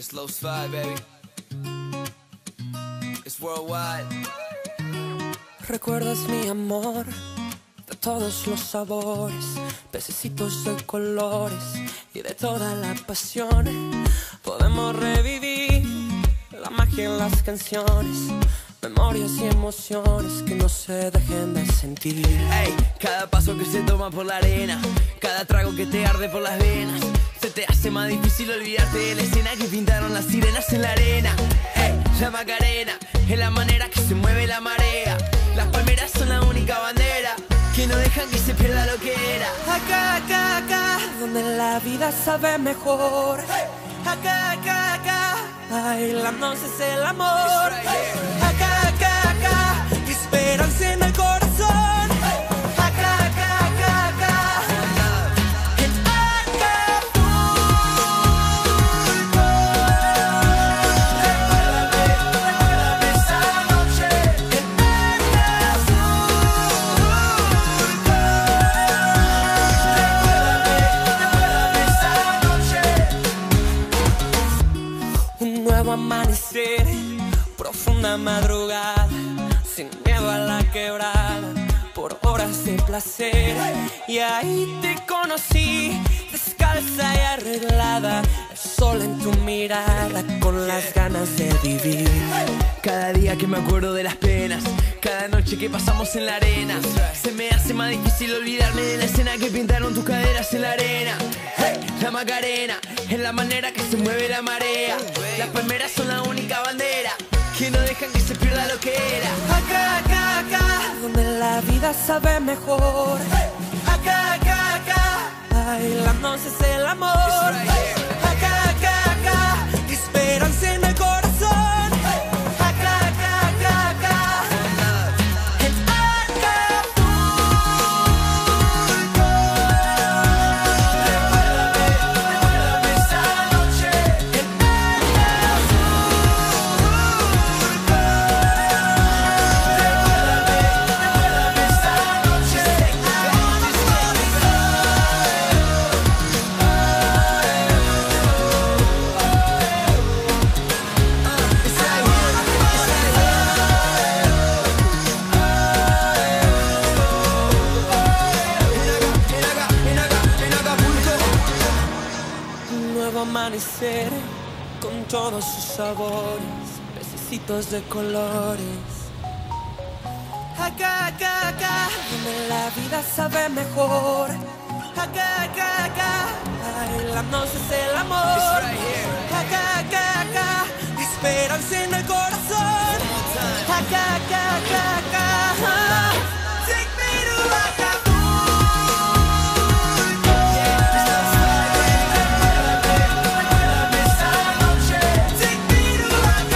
Slow slide, baby. It's worldwide. Recuerdas mi amor de todos los sabores, pececitos de colores y de toda la pasión. Podemos revivir la magia en las canciones, memorias y emociones que no se dejen de sentir. Ey, cada paso que se toma por la arena, cada trago que te arde por las venas, se te hace más difícil olvidarte de la escena que pintaron las sirenas en la arena. Ey, la Macarena es la manera que se mueve la marea. Las palmeras son la única bandera que no dejan que se pierda lo que era. Acá, acá, acá, donde la vida sabe mejor. Acá, acá, acá, bailando es el amor. Acá, acá, acá, esperanza en el corazón. Acá, acá, acá, acá, en Acapulco. Recuérdame esa noche en Acapulco. Recuérdame esa noche. Un nuevo amanecer, profunda madrugada, sin miedo a la quebrada, por horas de placer. Y ahí te conocí, descalza y arreglada, el sol en tu mirada, con las ganas de vivir. Cada día que me acuerdo de las penas, cada noche que pasamos en la arena, se me hace más difícil olvidarme de la escena que pintaron tus caderas en la arena. Hey, la Macarena es la manera que se mueve la marea. Las palmeras son la única bandera que no dejan que se pierda lo que era. Acá, acá, acá, donde la vida sabe mejor. Acá, acá, acá, bailando es el amor. Acá, acá, acá, esperanza en el corazón. Acá, acá, acá, acá, en Acapulco. Recuérdame esa noche en un nuevo amanecer con todos sus sabores, pececitos de colores. Acá, acá, acá, donde la vida sabe mejor. Acá, acá, acá, bailando es el amor. Acá, acá, acá, esperanza en el corazón. Acá, acá, acá, acá, take me to Acapulco. Recuérdame esa noche, take me to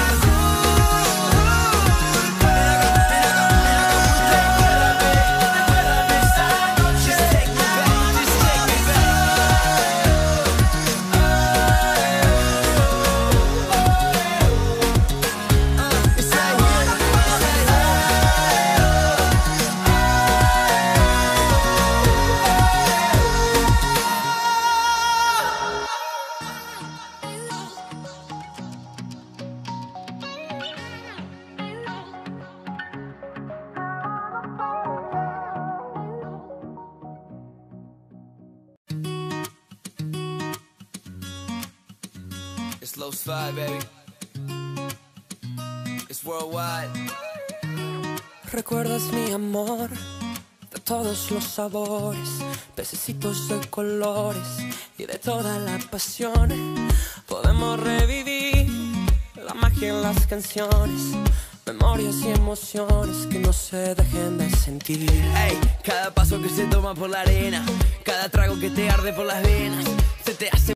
Acapulco. Recuérdame esa noche, take me Slow slide, baby. It's worldwide. ¿Recuerdas mi amor de todos los sabores, pececitos de colores y de toda la pasión? Podemos revivir la magia en las canciones, memorias y emociones que no se dejen de sentir. Ey, cada paso que se toma por la arena, cada trago que te arde por las venas, se te hace